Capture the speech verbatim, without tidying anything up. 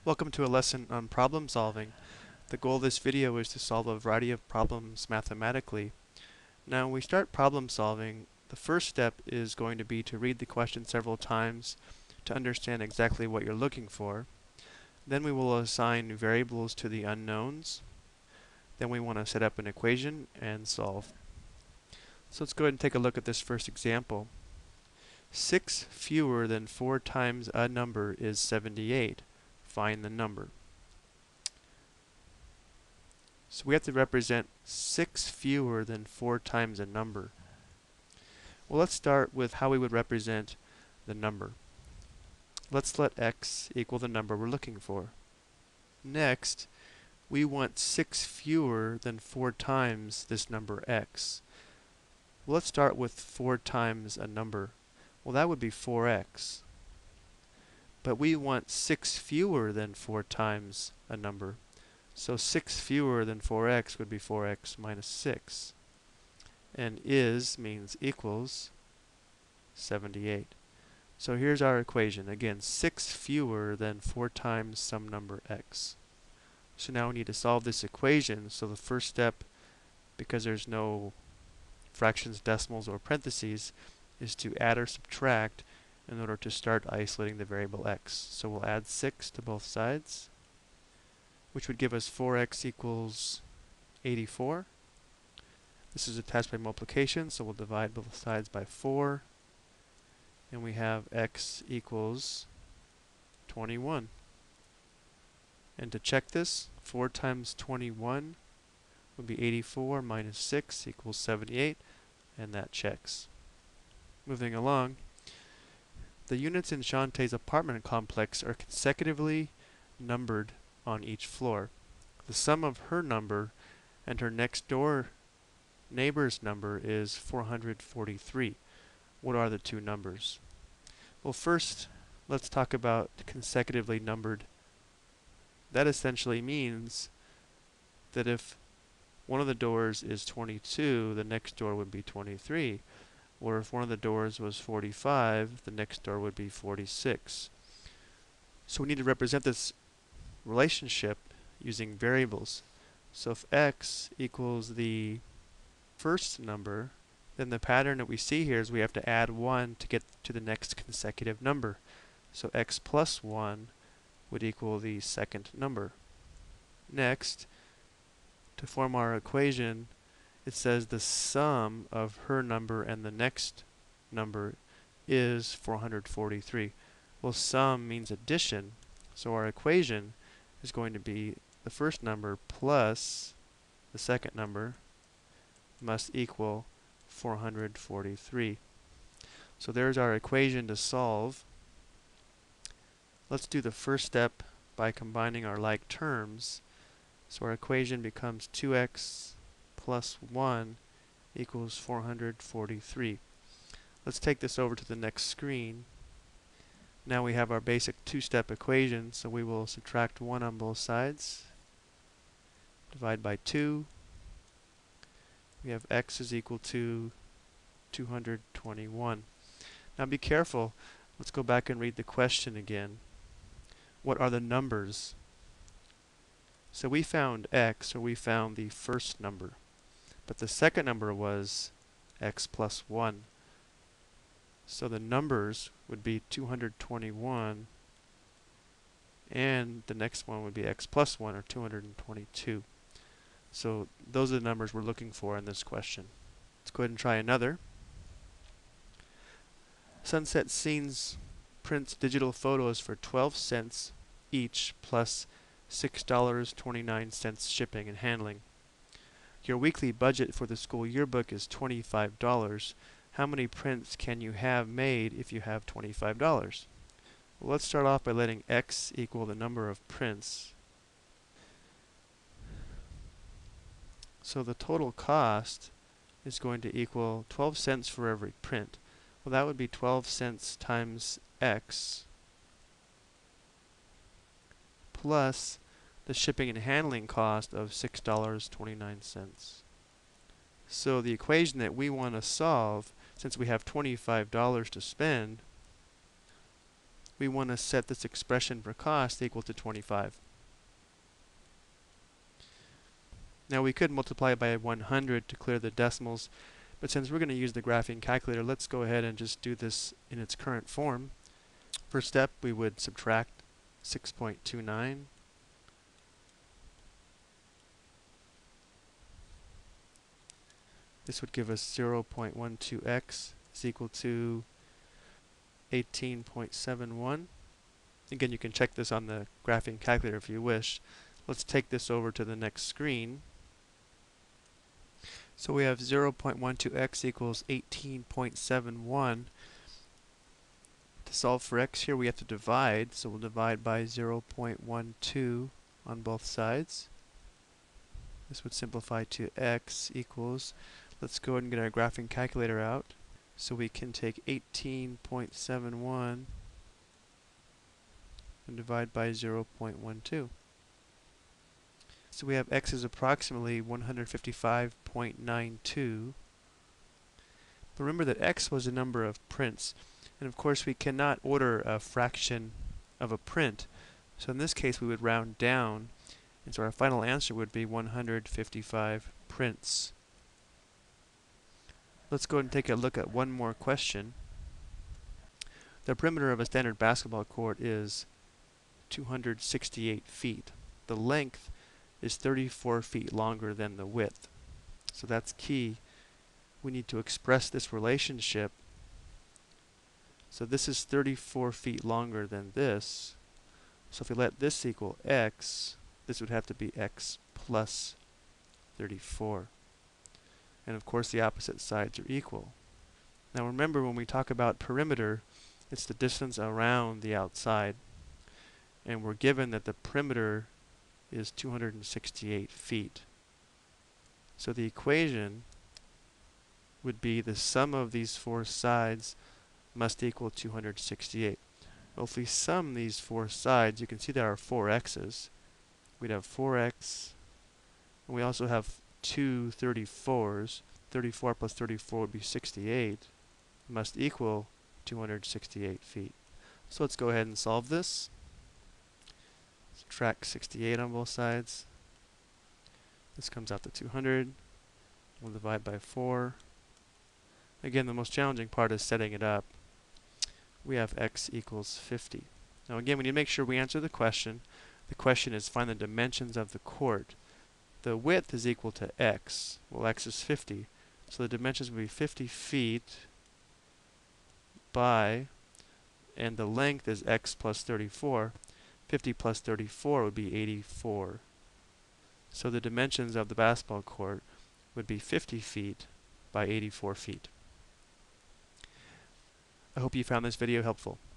Welcome to a lesson on problem solving. The goal of this video is to solve a variety of problems mathematically. Now when we start problem solving, the first step is going to be to read the question several times to understand exactly what you're looking for. Then we will assign variables to the unknowns. Then we want to set up an equation and solve. So let's go ahead and take a look at this first example. six fewer than four times a number is seventy-eight. Find the number. So we have to represent six fewer than four times a number. Well, let's start with how we would represent the number. Let's let x equal the number we're looking for. Next, we want six fewer than four times this number x. Well, let's start with four times a number. Well, that would be four x. But we want six fewer than four times a number. So six fewer than four x would be four x minus six. And is means equals seventy-eight. So here's our equation. Again, six fewer than four times some number x. So now we need to solve this equation. So the first step, because there's no fractions, decimals, or parentheses, is to add or subtract in order to start isolating the variable x. So we'll add six to both sides, which would give us four x equals eighty-four. This is attached by multiplication, so we'll divide both sides by four, and we have x equals twenty-one. And to check this, four times twenty-one would be eighty-four minus six equals seventy-eight, and that checks. Moving along, the units in Shantae's apartment complex are consecutively numbered on each floor. The sum of her number and her next door neighbor's number is four hundred forty-three. What are the two numbers? Well, first, let's talk about consecutively numbered. That essentially means that if one of the doors is twenty-two, the next door would be twenty-three. Or if one of the doors was forty-five, the next door would be forty-six. So we need to represent this relationship using variables. So if x equals the first number, then the pattern that we see here is we have to add one to get to the next consecutive number. So x plus one would equal the second number. Next, to form our equation, it says the sum of her number and the next number is four hundred forty-three. Well, sum means addition, so our equation is going to be the first number plus the second number must equal four hundred forty-three. So there's our equation to solve. Let's do the first step by combining our like terms. So our equation becomes two x plus one equals four hundred forty-three. Let's take this over to the next screen. Now we have our basic two-step equation, so we will subtract one on both sides. Divide by two. We have x is equal to two hundred twenty-one. Now be careful. Let's go back and read the question again. What are the numbers? So we found x, or we found the first number. But the second number was x plus one. So the numbers would be two hundred twenty-one, and the next one would be x plus one, or two hundred twenty-two. So those are the numbers we're looking for in this question. Let's go ahead and try another. Sunset Scenes prints digital photos for twelve cents each plus six dollars and twenty-nine cents shipping and handling. Your weekly budget for the school yearbook is twenty-five dollars. How many prints can you have made if you have twenty-five dollars? Well, let's start off by letting x equal the number of prints. So the total cost is going to equal twelve cents for every print. Well, that would be twelve cents times x plus the shipping and handling cost of six dollars and twenty-nine cents. So the equation that we want to solve, since we have twenty-five dollars to spend, we want to set this expression for cost equal to twenty-five. Now we could multiply by one hundred to clear the decimals, but since we're going to use the graphing calculator, let's go ahead and just do this in its current form. First step, we would subtract six point two nine. This would give us zero point one two x is equal to eighteen point seven one. Again, you can check this on the graphing calculator if you wish. Let's take this over to the next screen. So we have zero point one two x equals eighteen point seven one. To solve for x here, we have to divide, so we'll divide by zero point one two on both sides. This would simplify to x equals, let's go ahead and get our graphing calculator out. So we can take eighteen point seven one and divide by zero point one two. So we have x is approximately one hundred fifty-five point nine two. But remember that x was a number of prints, and of course we cannot order a fraction of a print. So in this case we would round down, and so our final answer would be one hundred fifty-five prints. Let's go ahead and take a look at one more question. The perimeter of a standard basketball court is two hundred sixty-eight feet. The length is thirty-four feet longer than the width. So that's key. We need to express this relationship. So this is thirty-four feet longer than this. So if we let this equal x, this would have to be x plus thirty-four. And of course the opposite sides are equal. Now remember, when we talk about perimeter, it's the distance around the outside. And we're given that the perimeter is two hundred sixty-eight feet. So the equation would be the sum of these four sides must equal two hundred sixty-eight. Well, if we sum these four sides, you can see there are four x's. We'd have four x, and we also have two thirty-fours. thirty-four plus thirty-four would be sixty-eight. Must equal two hundred sixty-eight feet. So let's go ahead and solve this. Subtract sixty-eight on both sides. This comes out to two hundred. We'll divide by four. Again, the most challenging part is setting it up. We have x equals fifty. Now again, we need to make sure we answer the question. The question is find the dimensions of the court. The width is equal to x. Well, x is fifty. So the dimensions will be fifty feet by, and the length is x plus thirty-four. fifty plus thirty-four would be eighty-four. So the dimensions of the basketball court would be fifty feet by eighty-four feet. I hope you found this video helpful.